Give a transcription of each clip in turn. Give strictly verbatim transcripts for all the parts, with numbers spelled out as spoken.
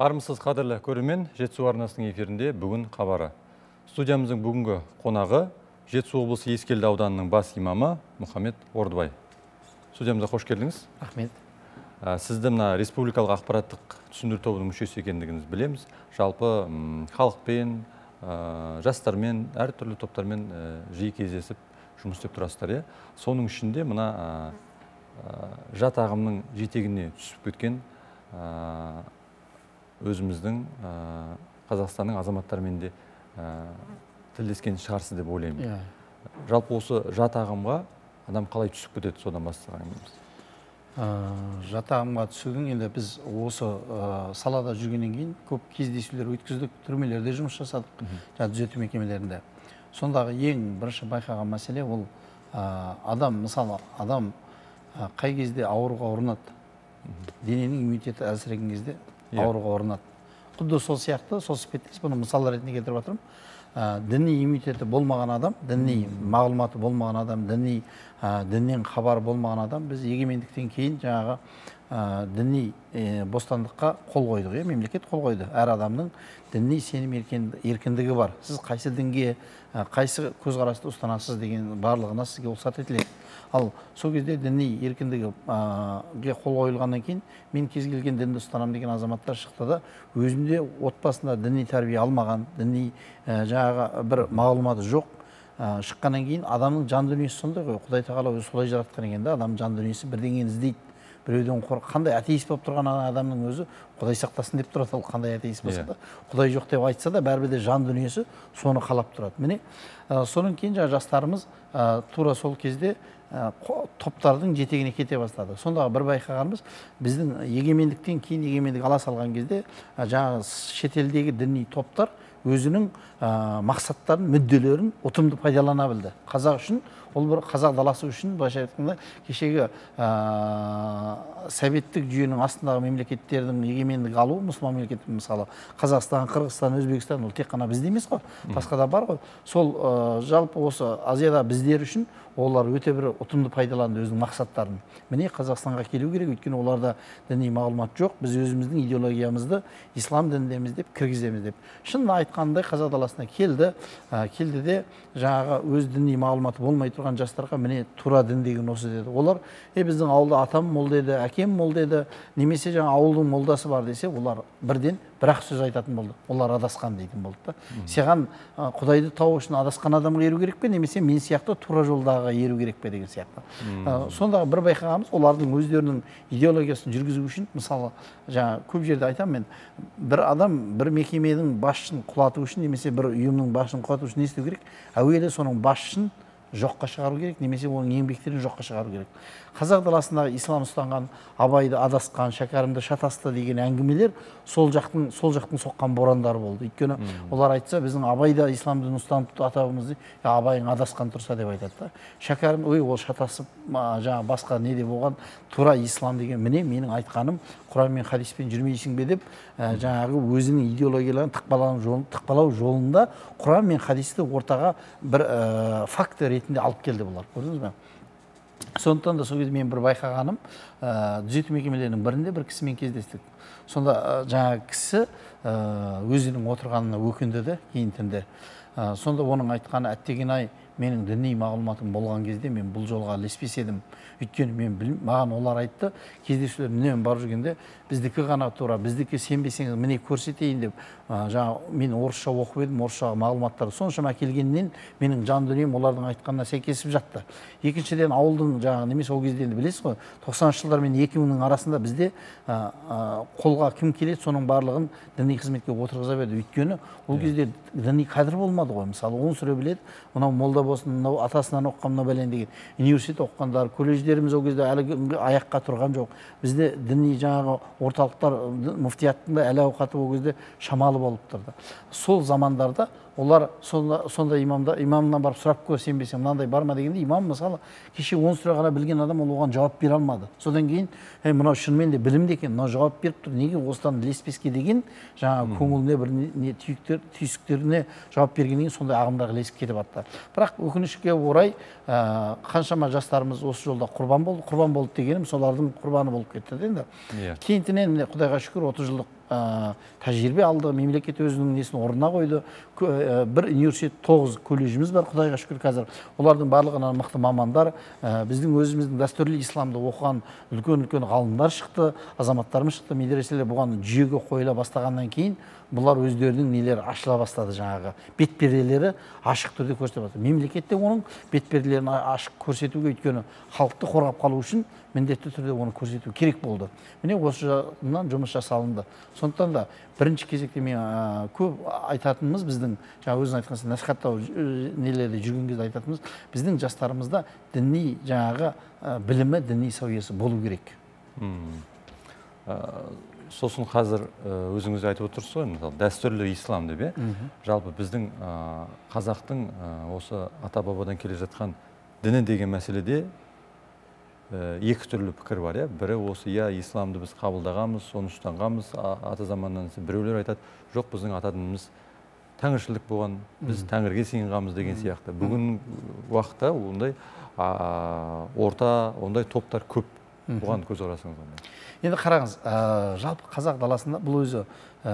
Армысыз қадірлі көрермен, Жетісу арнасының эфирінде бүгін хабары. Студиямыздың бүгінгі қонағы Жетісу облысы Ескелді ауданының бас имамы Мұхаммед Ордыбай. Студиямызға қош келдіңіз. Рахмет. Сізді мына республикалық ақпараттық түсіндіру тобының мүшесі екендігіңізді білеміз. Жалпы халықпен, жастармен, әртүрлі топтармен жиі кездесіп жұмыс істеп тұрасыздар. Соның ішінде мына жат ағымның жетегіне түсіп кеткен өзіміздің Қазақстанның азаматтарымен де тілдескен шығарсыз деп ойлаймын. Жалпы осы жат ағымға адам қалай түсіп кетеді, содан бастағанымыз? Жат ағымға түсудің енді біз осы салада жүргеннен кейін көп кездесулер өткіздік, түрмелерде жұмыс жасадық, түзету мекемелерінде. Сондағы ең бірінші байқаған мәселе ол адам, мысалы, адам қай кезде ауруға ұрынады, дененің иммунитеті әлсіреген кезде ауруға ұрынады. Құдды сол сияқты, сол іспеттес, бұны мысал ретінде келтіріп жатырмын. Діни иммунитеті болмаған адам, діни мағлұматы болмаған адам, діни діннен хабар болмаған адам, біз егемендіктен кейін жаңағы діни бостандыққа қол қойдық, мемлекет қол қойды. Әр адамның діни сенім еркіндігі бар. Сіз қайсы дінге, қайсы көзқарасты ұстанасыз деген барлығына сізге рұқсат етіледі. Ал сол кезде діни еркіндіге қол қойылғаннан кейін мен кез келген дінді ұстанамын деген азаматтар шықты да, өзінде отбасында діни тәрбие алмаған, діни жаңағы бір мағлұматы жоқ шыққаннан кейін адамның жан дүниесі сондай ғой. Құдай тағала өзі солай жаратқан екен да, адамның жан дүниесі бірдеңені іздейді. Біреуден қорқ, қандай атеист болып тұрған адамның өзі Құдай сақтасын деп тұрады, ол қандай атеист болса да, Құдай жоқ деп айтса да, бәрібір де жан дүниесі соны қалап тұрады. Міне, соның кейін жаңа жастарымыз тура сол кезде топтардың жетегіне кете бастады. Сондағы бір байқағанымыз, біздің егемендіктен кейін егемендік ала салған кезде жаңағы шетелдегі діни топтар өзінің мақсаттарын, мүдделерін ұтымды пайдалана білді. Қазақ үшін, ол бір қазақ даласы үшін, былайша айтқанда, кешегі советтік жүйенің астындағы мемлекеттердің егемендік алу, мұсылман мемлекеті, мысалы Қазақстан, Қырғызстан, Өзбекстан, ол тек қана бізде емес қой, басқа да бар ғой. Сол жалпы осы Азияда біздер үшін олар өте бір ұтымды пайдаланды өзінің мақсаттарын. Міне Қазақстанға келу керек, өйткені оларда діни мағлұмат жоқ. Біз өзіміздің идеологиямызды ислам дініндеміз деп кіргіземіз деп. Шынын айтқандай қазақ даласына келді, келді де жаңағы өз діни мағлұматы болмай тұрған жастарға міне тура дін деген осы деді. Олар, е біздің ауылда атам мол деді, әкем мол деді, немесе жаңа ауылдың молдасы бар десе, олар бірден бір-ақ сөз айтатын болды. Олар адасқан дейтін болды да. Саған Құдайды тау үшін адасқан адамға еру керек пе, немесе мен сияқты тура жолдағы еру керек пе деген сияқты. Сондағы бір байқағанымыз, олардың өздерінің идеологиясын жүргізу үшін, мысалы, жаңа көп жерде айтамын мен, бір адам бір мекеменің басшысын құлату үшін, немесе бір ұйымның басшысын құлату үшін не істеу керек? Әуелі соның басшысын жоққа шығару керек, немесе оның еңбектерін жоққа шығару керек. Қазақ даласындағы ислам ұстанған, Абайды адасқан, Шәкәрімді шатасты деген әңгімелер сол жақтың сол жақтың соққан борандары болды. Өйткені олар айтса, біздің Абайда исламды ұстанып атауымызды, Абайың адасқан тұрса деп айтады. Шәкәрім, ой, ол шатасып, жаңа басқа не де болған, тура ислам деген, міне менің айтқаным Құран мен хадиспен жүрмейсің бе деп, жаңағы өзінің идеологияларын тықпалау жолында Құран мен хадисті ортаға бір факт ретінде алып келді бұлар. Көрдіңіз бе? Сондықтан да сол кезде мен бір байқағаным, түзету мекемелерінің бірінде бір кісімен кездестік. Сонда жаңағы кісі өзінің отырғанына өкінді кейін түнде. Сонда оның айтқаны, әттеген-ай, менің діни мағлұматым болған кезде мен бұл жолға ілеспес едім. Өйткені мен маған олар айтты, кездесулер үнемі барып жүргенде, біздікі ғана тура, біздікі сенбесеңіз міне көрсетейін деп, жаңа мен орысша оқып едім, орысшаға мағлұматтарды соншама келгеннен менің жан дүнием олардың айтқанына сәйкесіп жатты. Екіншіден ауылдың жаңағы немесе ол кезде енді білесіз ғой, тоқсаныншы жылдар мен екі мыңның арасында бізде қолға кім келеді, соның барлығын діни қызметке отырғыза берді. Өйткені ол кезде діни қадір болмады ғой. Мысалы, он сүре біледі, мынау молда болсын, мынау атасынан оқыған, мынау бәлен деген университет оқығандар, колледждеріміз ол кезде әлі аяққа тұрған жоқ. Бізде діни жаңағы орталықтар, мүфтияттың да әлі ауқаты ол кезде шамалы болып тұрды. Сол замандарда олар сонда имамда имамнан барып сұрап көр, сенбесең мынандай бар ма дегенде, имам мысалы кеше он сүре ғана білген адам ол оған жауап бере алмады. Содан кейін мынау шынымен де білімді екен, мынау жауап беріп тұр, неге осыдан ілеспеске деген жаңағы көңіліне бір не түйсіктеріне жауап бергеннен кейін сондай ағымдағы ілесіп кетіп жатты. Бірақ өкінішке орай қаншама жастарымыз осы жолда құрбан болды. Құрбан болды дегенім солардың құрбаны болып кетті енді. Кейіннен Құдайға шүкір отыз жылдық тәжірибе алды, мемлекет өзінің несін орнына қойды. Бір университет, тоғыз колледжіміз бар, құдайға шүкір қазір. Олардың барлығынан мықты мамандар, біздің өзіміздің дәстүрлі исламды оқыған үлкен-үлкен ғалымдар шықты, азаматтарымыз шықты. Медреселер бұған жүйеге қойыла бастағаннан кейін бұлар өздерінің нелері ашыла бастады, жаңағы бетперделері ашық түрде көрсетіп жатыр. Мемлекетте оның бетперделерін ашық көрсетуге, өйткені халықты қорғап қалу үшін міндетті түрде оны көрсету керек болды. Міне осы жағынан жұмыс жасалынды. Сондықтан да бірінші кезекте мен көп айтатынымыз, біздің жаңа өзің айтқансыз насихаттау нелерде жүрген кезде айтатынымыз, біздің жастарымызда діни жаңағы білімі, діни сауиясы болу керек. Сосын қазір өзіңіз айтып отырсыз ғой, мысалы дәстүрлі ислам деп, жалпы біздің қазақтың осы ата-бабадан келе жатқан діні деген мәселеде екі түрлі пікір бар. Бірі осы, иә, исламды біз қабылдағанбыз, соны ұстанғанбыз, ата заманнан. Біреулер айтады, жоқ, біздің ата дініміз тәңіршілдік болған, біз тәңірге сыйынғанбыз деген сияқты. Бүгін уақытта ондай орта, ондай топтар көп. Бұған көз қарасыңыз қандай? Енді қараңыз, жалпы қазақ даласында бұл өзі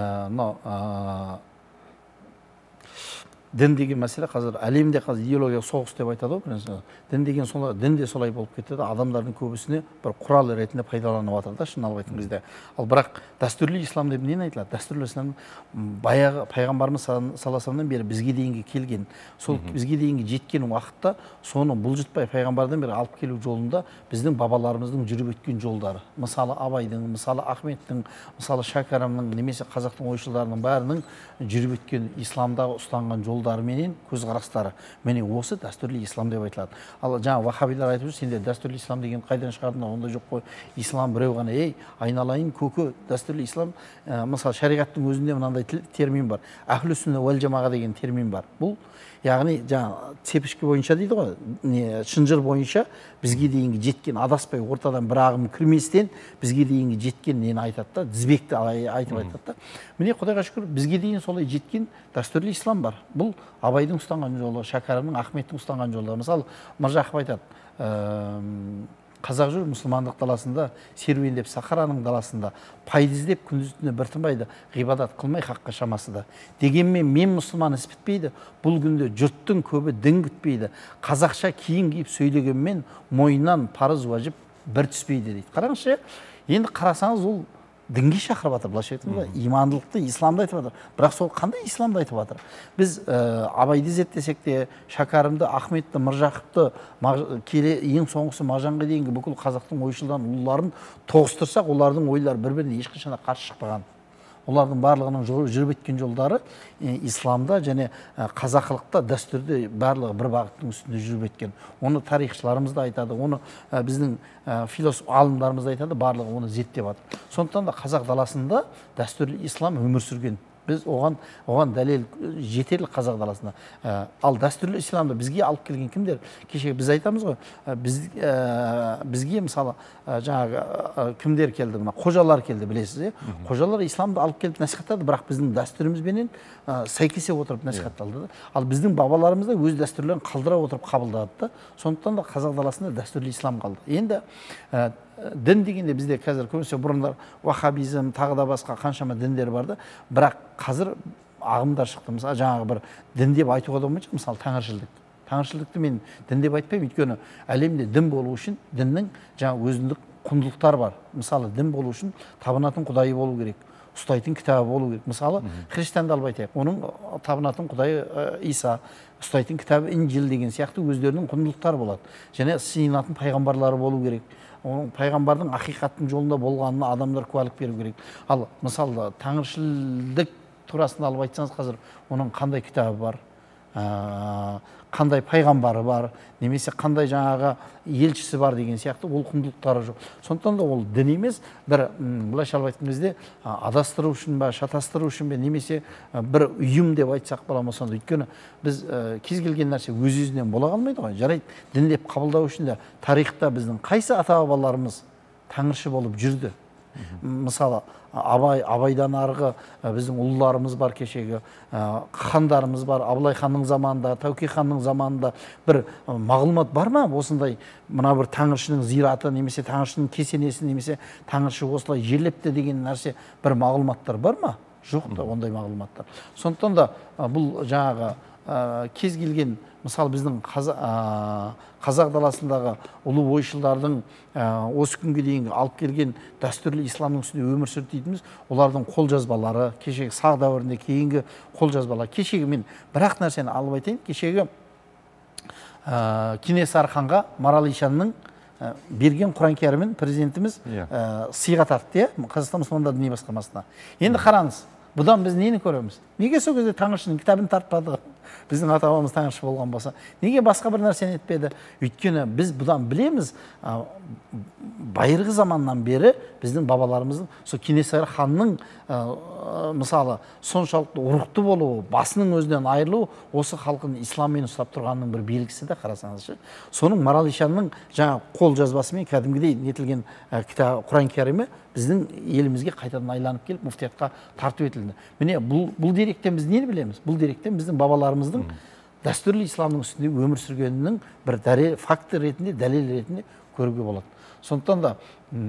дін деген мәселе қазір әлемде қазір идеологиялық соғыс деп айтады ғой. Дін деген солай, дін де солай болып кетеді. Адамдардың көбісіне бір құрал ретінде пайдаланып жатыр да, шын алып айтқан кезде. Ал бірақ дәстүрлі ислам деп нені айтылады? Дәстүрлі ислам баяғы пайғамбарымыз саласынан бері бізге дейінгі келген, сол бізге дейінгі жеткен уақытта соны бұлжытпай пайғамбардан бері алып келу жолында біздің бабаларымыздың жүріп өткен жолдары. Мысалы Абайдың, мысалы Ахметтің, мысалы Шәкәрімнің, немесе қазақтың ойшылдарының бәрінің жүріп өткен исламдағы ұстанған жолдары менен көзқарастары. Міне осы дәстүрлі ислам деп айтылады. Ал жаңа вахабилар айтып жүр, сендер дәстүрлі ислам деген қайдан шығардың? Онда жоқ қой. Ислам біреу ғана. Ей, айналайын көке, дәстүрлі ислам, мысалы шариғаттың өзінде мынандай термин бар. Әхлі сүнна уәл жамаға деген термин бар. Бұл яғни жаңа тепішке бойынша дейді ғой, шынжыр бойынша бізге дейінгі жеткен, адаспай ортадан бір ағым кірместен бізге дейінгі жеткен нені айтады да, тізбекті айтып айтады да. Міне құдайға шүкір, бізге дейін солай жеткен дәстүрлі ислам бар. Бұл Абайдың ұстанған жолы, Шәкәрімнің, Ахметтің ұстанған жолы. Мысалы Мыржақып айтады, қазақ жүр мұсылмандық даласында, серуендеп Сахараның даласында, пайда іздеп күндіз-түні бір тынбайды, ғибадат қылмай хаққа шамасы да. Дегенмен мен мұсылман іс бітпейді, бұл күнде жұрттың көбі дін күтпейді. Қазақша киім киіп сөйлегенмен мойнынан парыз уажып бір түспейді дейді. Қараңызшы, енді қарасаңыз ол дінге шақырып жатыр, былайша айтқанда, имандылықты, исламды айтып жатыр. Бірақ сол қандай исламды айтып жатыр? Біз Абайды зерттесек те, Шәкәрімді, Ахметті, Мыржақыпты, келе ең соңғысы Мағжанға дейінгі бүкіл қазақтың ойшылдан ұлыларын тоғыстырсақ, олардың ойлары бір-біріне ешқашан қарсы шықпаған. Олардың барлығының жүріп өткен жолдары исламда және қазақылықта, дәстүрде барлығы бір бағыттың үстінде жүріп өткен. Оны тарихшыларымыз да айтады, оны біздің философ ғалымдарымыз да айтады, барлығы оны зерттеп жатыр. Сондықтан да қазақ даласында дәстүрлі ислам өмір сүрген. Біз оған оған дәлел жетерлік қазақ даласында. Ал дәстүрлі исламды бізге алып келген кімдер? Кеше біз айтамыз ғой, біз бізге мысалы жаңағы кімдер келді? Мына қожалар келді, білесіз, е? Қожалар исламды алып келіп насихаттады, бірақ біздің дәстүрімізбенен сәйкесе отырып насихатталды. Ал біздің бабаларымыз да өз дәстүрлерін қалдыра отырып қабылдады да. Сондықтан да қазақ даласында дәстүрлі ислам қалды. Енді дін дегенде бізде қазір көбінесе бұрындар вахабизм, тағы да басқа қаншама діндер барды, бірақ қазір ағымдар шықты. Мысалы жаңағы бір дін деп айтуға да болмайды, мысалы тәңіршілдік. Тәңіршілдікті мен дін деп айтпаймын, өйткені әлемде дін болу үшін діннің жаңа өзіндік құндылықтар бар. Мысалы дін болу үшін табынатын құдайы болу керек, ұстайтын кітабы болу керек. Мысалы христианды алып айтайық, оның табынатын құдайы Иса, ұстайтын кітабы Инжил деген сияқты өздерінің құндылықтары болады. Және сыйынатын пайғамбарлары болу керек. Оның пайғамбардың ақиқаттың жолында болғанына адамдар куәлік беру керек. Ал мысалы тәңіршілдік турасында алып айтсаңыз, қазір оның қандай кітабы бар, қандай пайғамбары бар, немесе қандай жаңағы елшісі бар деген сияқты ол құндылықтары жоқ. Сондықтан да ол дін емес, бір былайша алып айтқан кезде адастыру үшін бе, шатастыру үшін бе, немесе бір ұйым деп айтсақ бола ма сонда. Өйткені біз кез келген нәрсе өз-өзінен бола қалмайды ғой. Жарайды, дін деп қабылдау үшін де тарихта біздің қайсы ата-бабаларымыз тәңірші болып жүрді? Мысалы абай абайдан арғы біздің ұлыларымыз бар, кешегі хандарымыз бар. Абылай ханның заманында, Тәуке ханның заманында бір мағлұмат бар ма? Осындай мына бір тәңіршінің зираты немесе тәңіршінің кесенесі немесе тәңірші осылай жерлепті деген нәрсе бір мағлұматтар бар ма? Жоқ та ондай мағлұматтар. Сондықтан да бұл жаңағы кез келген, мысалы біздің қазақ даласындағы ұлы ойшылдардың осы күнге дейінгі алып келген дәстүрлі исламның үстінде өмір сүрді дейтініміз, олардың қолжазбалары, кешегі сақ дәуірінде кейінгі қолжазбалар. Кешегі мен бір-ақ нәрсені алып айтайын. Кешегі Кенесары ханға Марал Ишанның берген Құран кәрімін президентіміз сыйға тартты, Қазақстан мұсылмандар діни басқармасына. Енді қараңыз, бұдан біз нені көреміз? Неге сол кезде таңыршының кітабын тартпады? Біздің ата-бабамыз таңыршы болған болса, неге басқа бір нәрсені етпеді? Өйткені біз бұдан білеміз, байырғы заманнан бері біздің бабаларымыздың сол Кенесары ханның мысалы соншалықты ұрықты болуы, басының өзінен айырылуы осы халқын исламмен ұстап тұрғанның бір белгісі де, қарасаңызшы. Соның Марал Ишанның жаңа қол жазбасымен кәдімгідей нетілген кітап Құран кәрімі біздің елімізге қайтадан айланып келіп муфтиятқа тартып етілді. Міне бұл, бұл деректен біз нені білеміз? Бұл деректен біздің бабаларымыздың дәстүрлі исламның үстінде өмір сүргенінің бір дәлел, фактор ретінде, дәлел ретінде көруге болады. Сондықтан да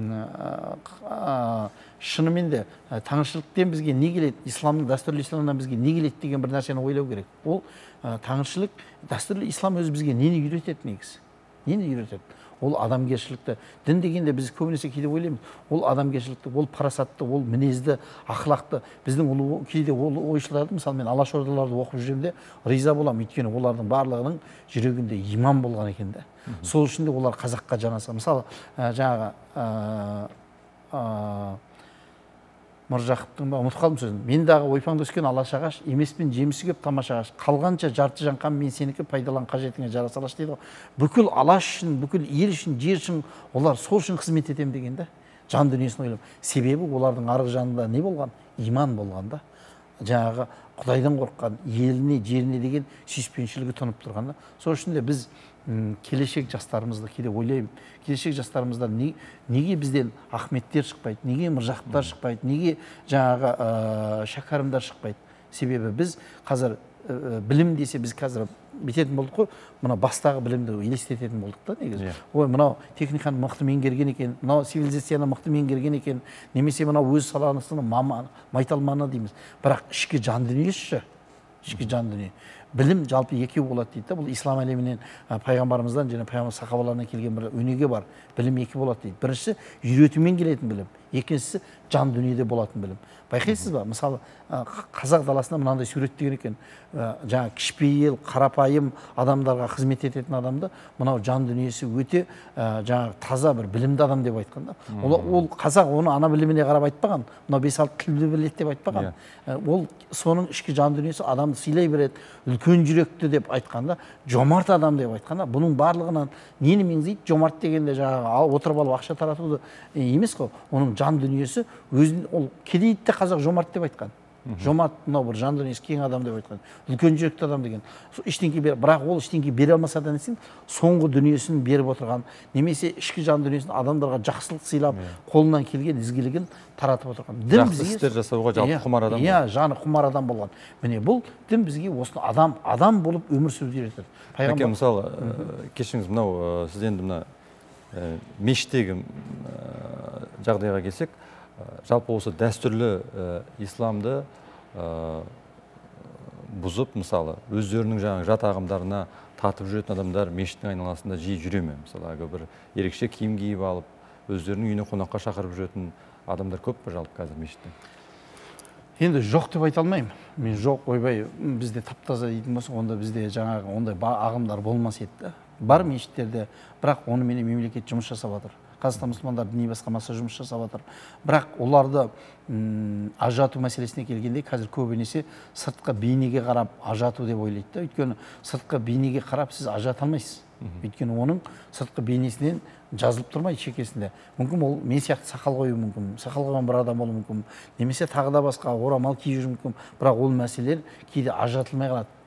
шынымен де таңыршылықтен бізге не келеді, исламның, дәстүрлі исламнан бізге не келеді деген бір нәрсені ойлау керек. Ол таңыршылық, дәстүрлі ислам өзі бізге нені үйретеді негізі? Нені үйретеді? Ол адамгершілікті. Дін дегенде біз көбінесе кейде ойлаймыз, ол адамгершілікті, ол парасатты, ол мінезді, ақылақты. Біздің ол кейде ол ойшыларды, мысалы мен алашордаларды оқып жүремде риза боламын, өйткені олардың барлығының жүрегінде иман болған екен де. Сол үшін де олар қазаққа жанаса. Мысалы жаңағы Мыржақыптың ба, ұмытып қалдым сөзін. Мен дағы ойпаңда өскен алаш ағаш, емеспен жемісі көп тамаша ағаш. Қалғанша жарты жанқан мен сенікі пайдалан, қажетіңе жараса алаш дейді ғой. Бүкіл алаш үшін, бүкіл ел үшін, жер үшін, олар сол үшін қызмет етем деген де. Жан дүниесін ойлап. Себебі олардың арғы жанында не болған? Иман болған да. Жаңағы Құдайдан қорыққан, еліне, жеріне деген сүйіспеншілігі тұнып тұрған да. Сол үшін де біз келешек жастарымызды кейде ойлаймын, келешек жастарымызда неге бізден Ахметтер шықпайды, неге Мыржақыптар шықпайды, неге жаңағы Шәкәрімдер шықпайды? Себебі біз қазір білім десе біз қазір бететін болдық қой, мына бастағы білімді елестететін болдық та негізі. Ой, мынау техниканы мықты меңгерген екен, мынау цивилизацияны мықты меңгерген екен, немесе мынау өз саласының майталманы дейміз. Бірақ ішкі жан дүниесі, ішкі жан дүние. Білім жалпы екеу болады дейді. Бұл ислам әлемінен пайғамбарымыздан және пайғамбар сахабаларынан келген бір өнеге бар. Білім екі болады дейді. Біріншісі үйретумен келетін білім, екіншісі жан дүниеде болатын білім. Байқайсыз ба? Мысалы, қазақ даласында мынандай суреттеген екен. Жаңа кішіпейіл, қарапайым адамдарға қызмет ететін адамды мынау жан дүниесі өте жаңа таза бір білімді адам деп айтқан да. Ол қазақ оны ана біліміне қарап айтпаған. Мынау бес алты тілді біледі деп айтпаған. Ол соның ішкі жан дүниесі адамды сыйлай береді, үлкен жүректі деп айтқанда, жомарт адам деп айтқанда, бұның барлығынан нені меңзейді? Жомарт дегенде жаңағы отырып алып ақша таратуды емес қой. Оның жан дүниесі өзін ол кедейді қазақ жомарт деп айтқан. Жомарт мынау бір жан дүниесі кең адам деп айтқан. Үлкен жүректі адам деген. Ештеңке бер, бірақ ол ештеңке бере алмаса да несін, соңғы дүниесін беріп отырған, немесе ішкі жан дүниесін адамдарға жақсылық сыйлап, қолынан келген ізгілігін таратып отырған. Жақсы істер жасауға жалпы құмар адам. Иә, жаны құмар адам болған. Міне бұл дін бізге осыны адам, адам болып өмір сүруді үйретеді. Әке, мысалы, кешіңіз мынау, сіз енді мына мешіттегі жағдайға келсек, жалпы осы дәстүрлі исламды бұзып, мысалы, өздерінің жаңағы жат ағымдарына татып жүретін адамдар мешіттің айналасында жиі жүре ме? Мысалы, бір ерекше киім киіп алып, өздерінің үйіне қонаққа шақырып жүретін адамдар көп пе жалпы қазір мешітте? Енді жоқ деп айта алмаймын. Мен жоқ, ойбай, бізде таптаза дейтін болса, онда бізде жаңағы ондай ағымдар болмас еді. Бар мешіттерде, бірақ оны менен мемлекет жұмыс жасап жатыр. Қазақстан мұсылмандар діни басқармасы жұмыс жасап жатыр. Бірақ оларды ажырату мәселесіне келгенде қазір көбінесе сыртқы бейнеге қарап ажырату деп ойлайды. Өйткені сыртқы бейнеге қарап сіз ажырата алмайсыз. Өйткені оның сыртқы бейнесінен жазылып тұрмайды шекесінде. Мүмкін ол мен сияқты сақал қою мүмкін, сақал қойған бір адам болуы мүмкін, немесе тағы да басқа орамал киюі мүмкін. Бірақ ол мәселелер кейде ажыратылмай қалады.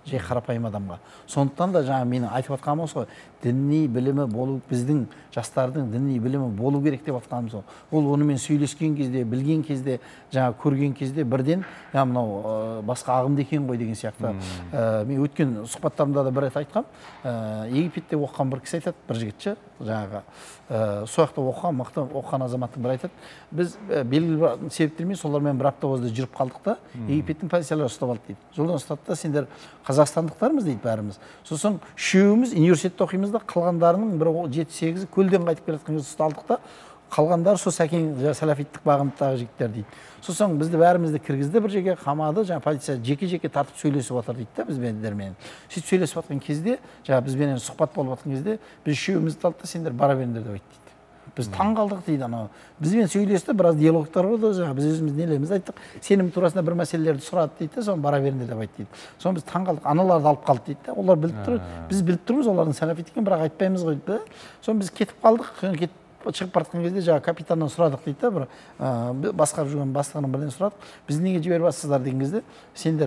жай қарапайым адамға. Сондықтан да жаңа менің айтып жатқаным осы ғой, діни білімі болу, біздің жастардың діни білімі болу керек деп жатқаным сол. Ол онымен сөйлескен кезде, білген кезде, жаңа көрген кезде бірден, я мынау басқа ағымда екен ғой деген сияқты. Мен өткен сұхбаттарымда да бір рет айтқам, Египетте оқыған бір кісі айтады, бір жігітші, жаңағы сол жақта оқыған, мықты оқыған азаматтың бір айтады, біз белгілі бір себептермен солармен бір апта осында жүріп қалдық та, Египеттің полициялары ұстап алды дейді. Жолдан ұстады да, сендер қазақстандықтармыз дейді бәріміз. Сосын үшеуміз университетте оқимыз да, қалғандарының бір жеті сегізі көлден қайтып келе жатқан кезде ұсталдық та, қалғандары сол сәкен сәләфиттік бағыттағы жігіттер дейді. Сосын бізді бәрімізді кіргізді бір жерге, қамады, жаңа полиция жеке-жеке тартып сөйлесіп отыр дейді да бізбендермен. Сөйтіп сөйлесіп жатқан кезде, жаңа бізбенен сұхбат болып жатқан кезде, біз үшеумізді алды да, сендер бара беріңдер деп айтты дейді. Біз таң қалдық дейді, анау. Бізбен сөйлесті, біраз диалогтар болды, жаңа біз өзіміз нелеріміз айттық, сенім турасында бір мәселелерді сұрады дейді, соны бара беріңдер деп айтты дейді. Соны біз таң қалдық, аналарды алып қалды дейді. Олар біліп тұр, біз біліп тұрмыз олардың сәләфит екенін, бірақ айтпаймыз ғой дейді. Соны біз кетіп қалдық, кетіп шығып бара жатқан кезде жаңа капитаннан сұрадық дейді, бір басқарып жүрген бастығынан бірден сұрадық, біз неге жіберіп жатсыздар деген кезде, сендер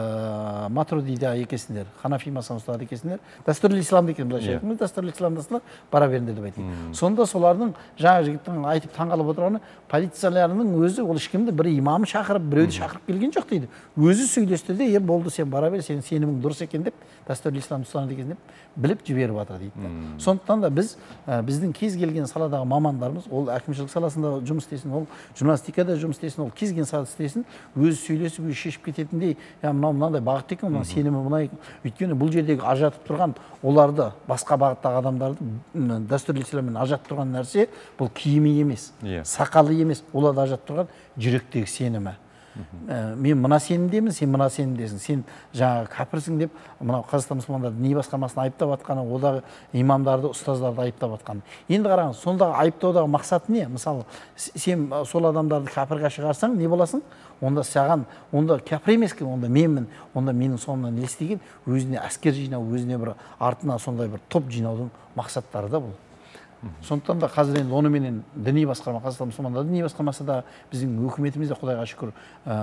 Матуридида екенсіңдер, Ханафи мазхабын ұстанады екенсіңдер, дәстүрлі исламды екен, былайша айтқанда, дәстүрлі исламдасыңдар, бара беріңдер деп айтты. Сонда солардың жаңа жігіттің айтып таңғалып отырғаны, полицияларының өзі ол ешкімді бір имамы шақырып, біреуді шақырып келген жоқ дейді. Өзі сөйлесті де, е болды сен бара бер, сенің сенімің дұрыс екен деп, дәстүрлі исламды ұстанады екенсің деп біліп жіберіп жатыр дейді. Сондықтан да біз біздің кез келген саладағы мамандарымыз, ол әкімшілік саласында жұмыс істесін, ол журналистикада жұмыс істесін, ол кез келген салада істесін, өзі сөйлесіп, өзі шешіп кететіндей, я мынау мынандай бағыт екен, мына сенімі мына екен. Өйткені бұл жердегі ажыратып тұрған оларды, басқа бағыттағы адамдарды дәстүрлі исламмен ажыратып тұрған нәрсе, бұл киімі емес, сақалы емес, оларды ажыратып тұрған жүректегі сенімі. Мен мына сенімдемін, сен мына сенімдесің, сен жаңағы кәпірсің деп мынау Қазақстан мұсылмандары діни басқармасын айыптап жатқаны, одағы имамдарды, ұстаздарды айыптап жатқаны. Енді қараңыз, сондағы айыптаудағы мақсаты не? Мысалы, сен сол адамдарды кәпірге шығарсаң, не боласың? Онда саған, онда кәпір емес екен, онда менмін, онда менің соңымнан не істеген, өзіне әскер жинау, өзіне бір артына сондай бір топ жинаудың мақсаттары да бұл. Сондықтан да қазір енді оныменен діни басқарма, Қазақстан мұсылмандары діни басқармасы да, біздің өкіметіміз де Құдайға шүкір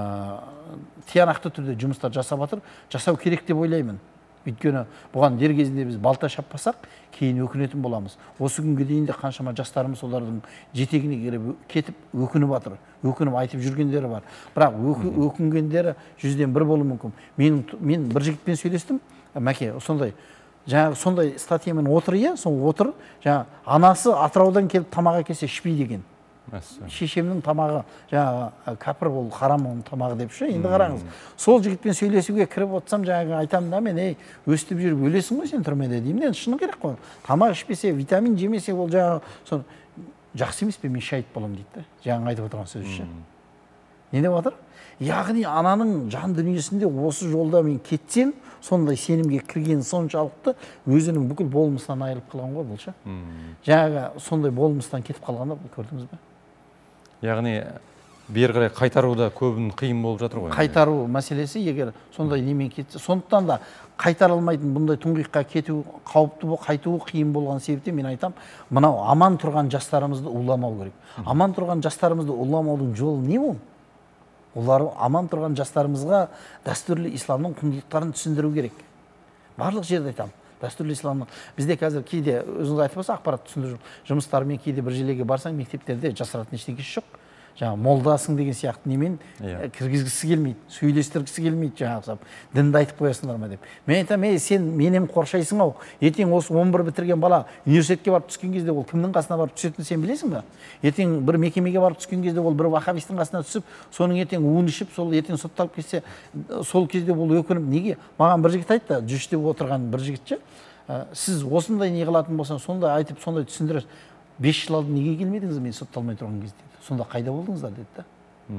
тиянақты түрде жұмыстар жасап жатыр, жасау керек деп ойлаймын. Өйткені бұған дер кезінде біз балта шаппасақ, кейін өкінетін боламыз. Осы күнге дейін де қаншама жастарымыз олардың жетегіне келіп кетіп өкініп жатыр, өкініп айтып жүргендері бар. Бірақ өкінгендері жүзден бір болуы мүмкін. Мен бір жігітпен сөйлестім, Мәке, сондай жаңағы сондай статьямен отыр, иә, сол отыр, жаңа анасы Атыраудан келіп тамақ әкелсе ішпейді екен. Шешемнің тамағы, жаңағы кәпір ол харам оның тамағы деп ше. Енді қараңыз, сол жігітпен сөйлесуге кіріп отырсам, жаңағы айтамын да, мен ей, өстіп жүріп өлесің ғой сен түрмеде деймін. Енді шыны керек қой. Тамақ ішпесе, витамин жемесе, ол жаңағы сон жақсы емес пе, мен шәйіт боламын дейді. Жаңағы айтып отырған сөз ше. Не деп жатыр? Яғни ананың жан дүниесінде осы жолда мен кетсем, сондай сенімге кірген соншалықты өзінің бүкіл болмысынан айырылып қалған ғой бұл ше. Жаңағы сондай болмыстан кетіп қалғанда бұл көрдіңіз бе? Яғни бері қарай қайтару да көбін қиын болып жатыр ғой. Қайтару мәселесі егер сондай немен кетсе, сондықтан да қайтара алмайтын бұндай тұңғиыққа кету қауіпті, қайтуы қиын болған себепте мен айтам, мынау аман тұрған жастарымызды уламау керек. Аман тұрған жастарымызды уламаудың жолы не ол? Олар аман тұрған жастарымызға дәстүрлі исламның құндылықтарын түсіндіру керек. Барлық жерде айтамын. Дәстүрлі исламның. Бізде қазір кейде өзіңіз айтып болса ақпарат түсіндіру жұмыстарымен кейде бір жерлерге барсаң, мектептерде жасыратын ештеңесі жоқ. Жаңа молдасың деген сияқты немен кіргізгісі келмейді, сөйлестіргісі келмейді, жаңағы дінді айтып қоясыңдар ма деп. Мен айтамын, ей, сен менен қоршайсың ау. Ертең осы он бір бітірген бала университетке барып түскен кезде ол кімнің қасына барып түсетінін сен білесің бе? Ертең бір мекемеге барып түскен кезде ол бір вахабистің қасына түсіп, соның ертең уын ішіп, сол ертең сотталып кетсе, сол кезде ол өкініп, неге? Маған бір жігіт айтты, жүрістеп отырған бір жігітші, сіз осындай не қылатын болсаң, сондай айтып, сондай түсіндіресіз. бес жыл алдын неге келмедіңіз мен сотталмай тұрған кезде? Сонда қайда болдыңыздар деді да.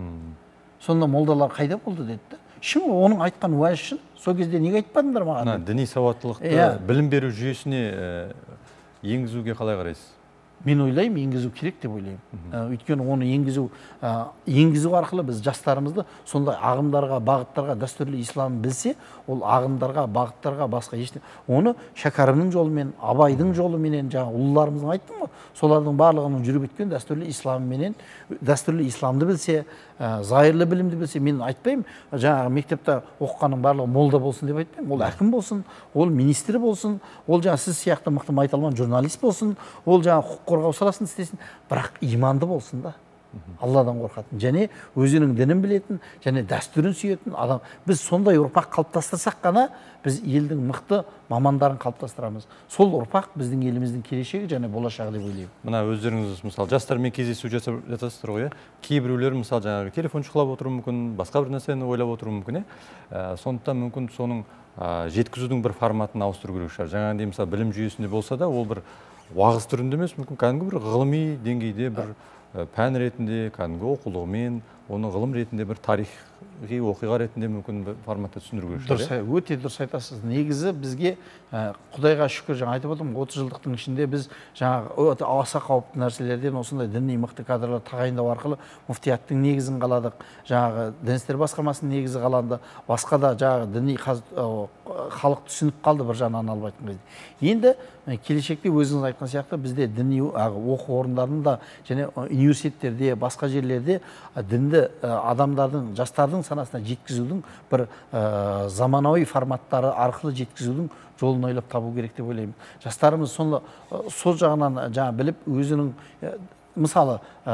Сонда молдалар қайда болды деді да. Шын оның айтқан уәжі шын. Сол кезде неге айтпадыңдар маған? Діни сауаттылықты білім беру жүйесіне енгізуге қалай қарайсыз? мен ойлаймын енгізу керек деп ойлаймын. Өйткені оны енгізу енгізу арқылы біз жастарымызды сондай ағымдарға, бағыттарға, дәстүрлі ислам білсе, ол ағымдарға, бағыттарға басқа ештеңе. Оны Шәкәрімнің жолымен, Абайдың жолыменен, жаңа ұлыларымыздың айттым ғой, солардың барлығының жүріп өткен дәстүрлі исламменен, дәстүрлі исламды білсе, зайырлы білімді білсе, мен айтпаймын, жаңағы мектепте оқығанның барлығы молда болсын деп айтпаймын. Ол әкім болсын, ол министр болсын, ол жаңа сіз сияқты мықты майталман журналист болсын, ол жаңа құқық қорғау саласын істесін, бірақ иманды болсын да. Алладан қорқатын, және өзінің дінін білетін, және дәстүрін сүйетін адам. Біз сондай ұрпақ қалыптастырсақ қана, біз елдің мықты мамандарын қалыптастырамыз. Сол ұрпақ біздің еліміздің келешегі және болашағы деп ойлаймын. Мына өздеріңіз мысалы жастармен кездесу жасасыздар ғой, кейбіреулер мысалы жаңағы телефон шұқылап отыруы мүмкін, басқа бір нәрсені ойлап отыруы мүмкін, ә, сондықтан мүмкін соның жеткізудің бір форматын ауыстыру керек шығар. Жаңағындай мысалы білім жүйесінде болса да, ол бір уағыз түрінде емес, мүмкін кәдімгі бір ғылыми деңгейде бір пән ретінде, кәдімгі оқулығымен, оны ғылым ретінде бір тарихи оқиға ретінде мүмкін бір форматта түсіндіру керек шығар. Дұрыс, өте дұрыс айтасыз. Негізі бізге Құдайға шүкір, жаңа айтып отырмын, отыз жылдықтың ішінде біз жаңа аса қауіпті нәрселерден осындай діни мықты кадрлар тағайындау арқылы муфтияттың негізін қаладық, жаңағы дін істері басқармасының негізі қаланды, басқа да жаңағы діни халық түсініп қалды бір жағынан алып айтқан кезде. Енді келешекте өзіңіз айтқан сияқты бізде діни оқу орындарында және университеттерде, басқа жерлерде дінді адамдардың, жастардың санасына жеткізудің бір заманауи форматтары арқылы жеткізудің жолын ойлап табу керек деп ойлаймын. Жастарымыз сол жағынан жаңа біліп өзінің мысалы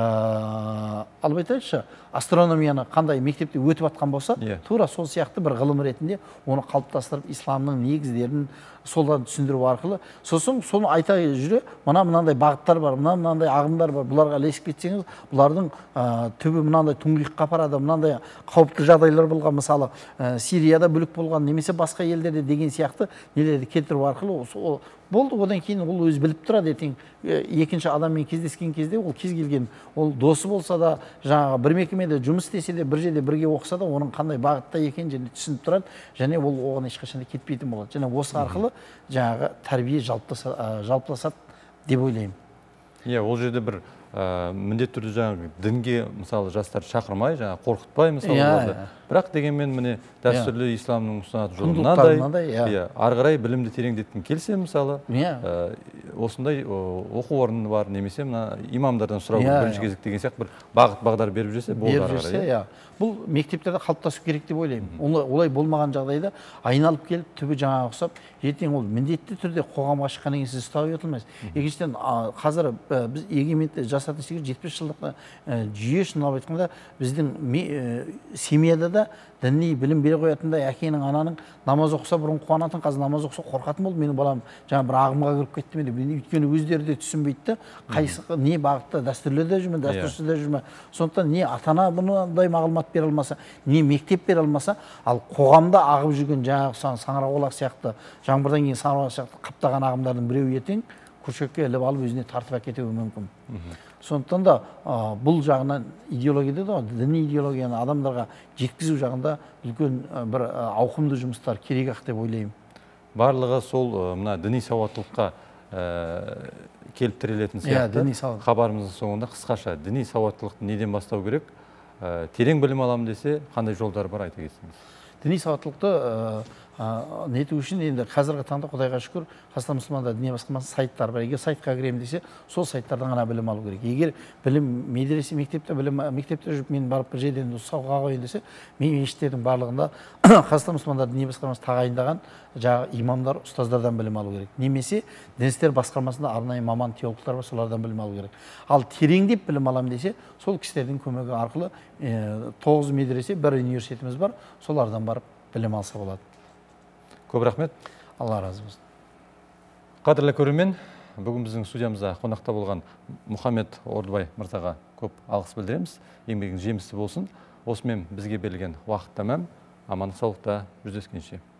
алып айтайықшы, астрономияны қандай мектепте өтіп атқан болса, тура сол сияқты бір ғылым ретінде оны қалыптастырып, исламның негіздерін солдан түсіндіру арқылы, сосын соны айта жүре, мына мынандай бағыттар бар, мына мынандай ағымдар бар, бұларға ілесіп кетсеңіз, бұлардың түбі мынандай тұңғиыққа апарады, мынандай қауіпті жағдайлар болған, мысалы Сирияда бүлік болған, немесе басқа елдерде деген сияқты нелерді келтіру арқылы болды. Одан кейін ол өзі біліп тұрады, ертең екінші адаммен кездескен кезде ол кез келген, ол досы болса да, жаңағы бір мекемеде жұмыс істесе де, бір жерде бірге оқыса да, оның қандай бағытта екенін және түсініп тұрады, және ол оған ешқашан кетпейтін болады. Және осы арқылы жаңағы тәрбие жалпыласады деп ойлаймын. Иә, ол жерде бір міндетті түрде жаңағы дінге мысалы жастар шақырмай, жаңағы қорқытпай мысалы оларды. Бірақ дегенмен міне дәстүрлі исламның ұстанатын жолы мынандай, ары қарай білімді тереңдеткім келсе мысалы, осындай оқу орны бар, немесе мына имамдардан сұрау бірінші кезек деген сияқты бір бағыт бағдар беріп жүрсе болды ары қарай. Бұл мектептерде қалыптасу керек деп ойлаймын. Олай болмаған жағдайда айналып келіп түбі жаңа ұқсап, ертең ол міндетті түрде қоғамға шыққаннан кейін сіз ұстап отырмайсыз. Екіншіден қазір біз егеменді жасатын секілді жетпіс жылдық жүйе үшін алып айтқанда біздің семьяда да діни білім бере қоятындай, әкенің, ананың намаз оқыса бұрын қуанатын, қазір намаз оқыса қорқатын болды. Менің балам жаңа бір ағымға кіріп кетті ме деп. Өйткені өздері де түсінбейді, қайсы не бағытта, дәстүрлі жүрме, дәстүрсіз де жүрме. Сондықтан не ата-ана бұндай мағлұмат бере алмаса, не мектеп бере алмаса, ал қоғамда ағып жүрген жаңағы саңырауқұлақ сияқты, жаңбырдан кейін саңырауқұлақ сияқты қаптаған ағымдардың біреуі ертең күршекке іліп алып өзіне тартып әкетуі мүмкін. Сондықтан да бұл жағынан идеологияда да, діни идеологияны адамдарға жеткізу жағында үлкен бір ауқымды жұмыстар керек ақ деп ойлаймын. Барлығы сол мына діни сауаттылыққа келіп тірелетін сияқты. Хабарымыздың соңында қысқаша діни сауаттылықты неден бастау керек, терең білім аламын десе, қандай жолдар бар айта кетсеңіз? Діни сауаттылықты нету үшін енді қазіргі таңда Құдайға шүкір Қазақстан мұсылмандар діни басқармасы сайттар бар. Егер сайтқа кіремін десе, сол сайттардан ғана білім алу керек. Егер білім медресе мектепте білім мектепте жүріп мен барып бір жерден сауға қойын десе, мен мешіттердің барлығында Қазақстан мұсылмандар діни басқармасы тағайындаған жаңағы имамдар, ұстаздардан білім алу керек. Немесе дін істері басқармасында арнайы маман теологтар бар, солардан білім алу керек. Ал тереңдеп білім аламын десе, сол кісілердің көмегі арқылы тоғыз медресе, бір университетіміз бар, солардан барып білім алса болады. Көп рахмет. Алла разы болсын. Қадірлі көрермен, бүгін біздің студиямызда қонақта болған Мұхаммед Ордыбай мырзаға көп алғыс білдіреміз. Еңбегіңіз жемісті болсын. Осымен бізге берілген уақыт тәмам. Амандық саулықта жүздескенше.